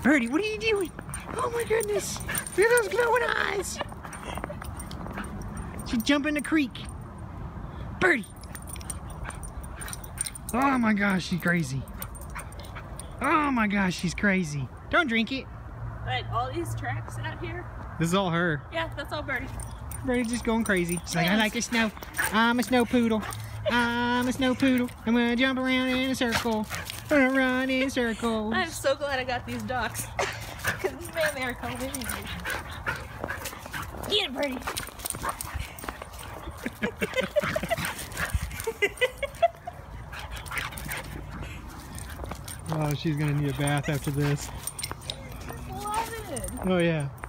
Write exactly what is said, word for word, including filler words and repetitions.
Birdie, what are you doing? Oh my goodness. Look at those glowing eyes. She's jumping in the creek. Birdie. Oh my gosh, she's crazy. Oh my gosh, she's crazy. Don't drink it. Like all these tracks out here? This is all her. Yeah, that's all Birdie. Birdie's just going crazy. She's like, I like the snow. I'm a snow poodle. I'm a snow poodle. I'm gonna jump around in a circle. I'm gonna run in circles. I'm so glad I got these ducks. Because man, they are cold anyway. Get it, Birdie. Oh, she's gonna need a bath after this. Love it. Oh yeah.